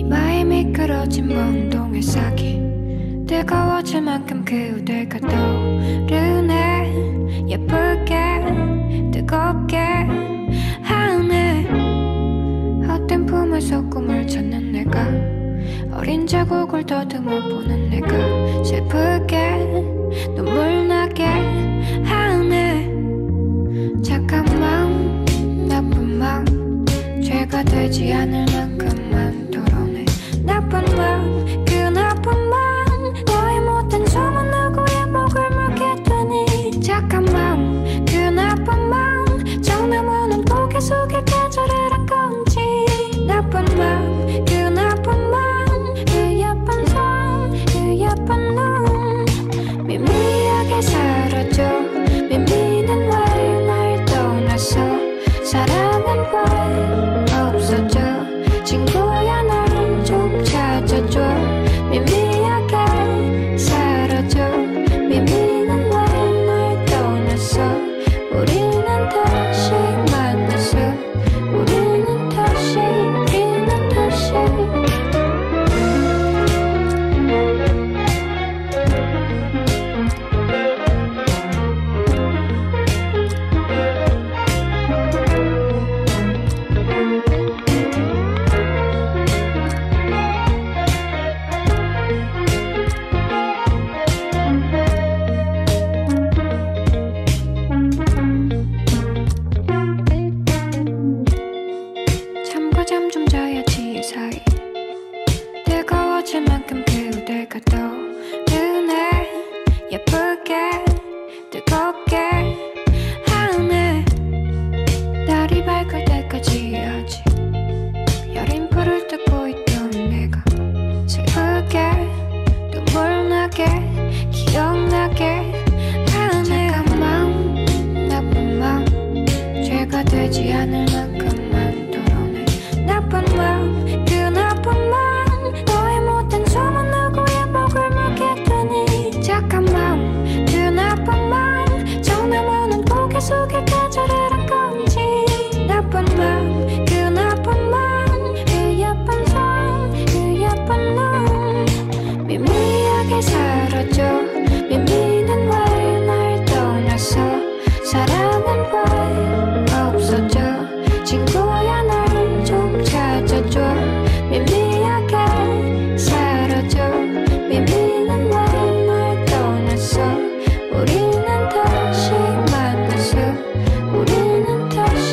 마음이 미끄러진 먼동의 싹이 뜨거워질 만큼 그대가 떠오르네. 예쁘게 뜨겁게 하네. 헛된 품에서 꿈을 찾는 내가 어린 자국을 더듬어 보는 내가 슬프게 눈물 나게 하네. 착한 마음 나쁜 마음 죄가 되지 않을 만큼만 털어내. 나쁜 마음 그 나쁜 마음 너의 못된 소문 누구의 목을 물게 되니. 착한 마음 그 나쁜 마음 정나무는 고개 속에 계절이란 건지. 나쁜 마음 그 나쁜 마음 그 예쁜 손 그 예쁜 눈 미미하게 사라져. 미미는 왜 날 떠났어. 사랑은 왜 없어져. 친구야 날 좀 찾아줘. 미미하게 사라져. 미미는 왜 날 떠났어. 우리는 다시 만났어. 우리는 다시 잠과 잠 좀 자야지 이 사이 뜨거워질 만큼 그대가 떠오르네. 예쁘게 뜨겁게 하네. 날이 밝을 때까지 하지. 여린 불을 뜯고 있던 내가 슬프게 눈물 나게 기억나게 하네. 착한 마음 나쁜 마음 죄가 되지 않을 만큼만 털어내. 나쁜 마음 그 나쁜 마음 너의 못된 소문 누구의 목을 물게 되니. 착한 마음 그 나쁜 마음 정나무는 고개 속에 계절이란 건지. 나쁜 마음 그 나쁜 마음 그 예쁜 손 그 예쁜 눈 미미하게 사라져. 미미는 왜 날 떠났어. 사랑은 왜 없어져. 친구야 날 좀 찾아줘. 미미하게 사라져. 미미는 왜 날 떠났어. 우리는 다시 만났어. 우리는 다시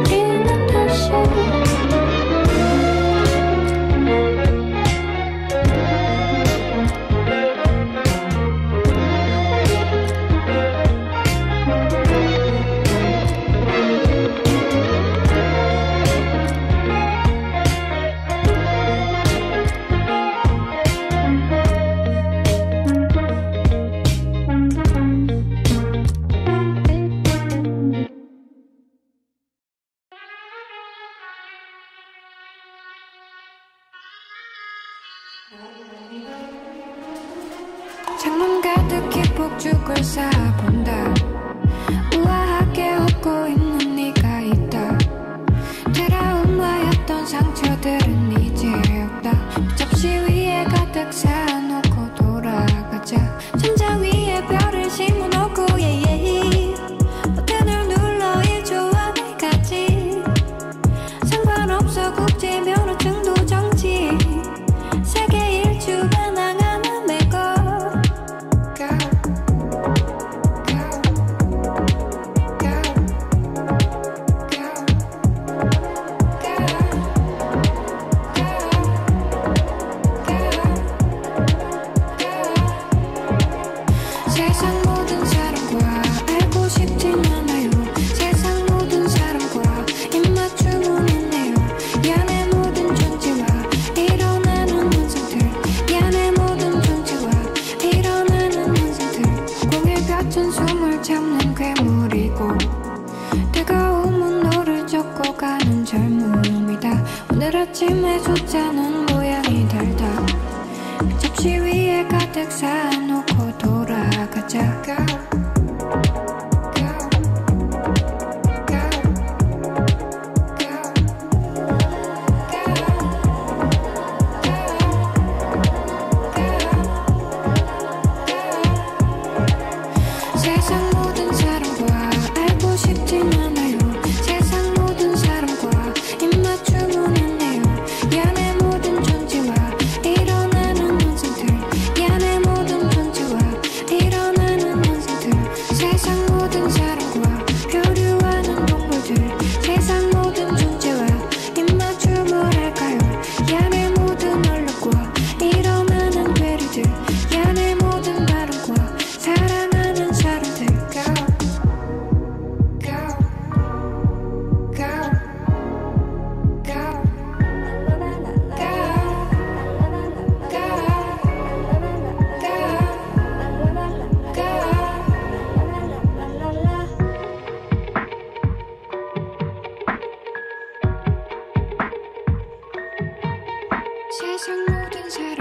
창문 가득히 폭죽을 쌓아본다. 우아하게 웃고 있는 네가 있다. 트라우마였던 상처들은 이제 없다. 접시 위에 가득 쌓아놓고 돌아가자. 천장 위에 별을 심어놓고 버튼을 눌러 1초와 내가지. 상관없어 국제 면허증도 정지. 세계 일주 반항 하나 메고 세상 모든 사람과 알고 싶진 않아요. 세상 모든 사람과 입맞춤은 했네요. 야내 모든 존재와 일어나는 현상들. 야내 모든 존재와 일어나는 현상들. 공에 갇힌 숨을 참는 괴물이고 뜨거운 분노를 쫓고 가는 젊음이다. 오늘 아침에 숫자는 모양이 달다. 접시 위에 가득 쌓아놓고 돌아가자. 세상 모든 사람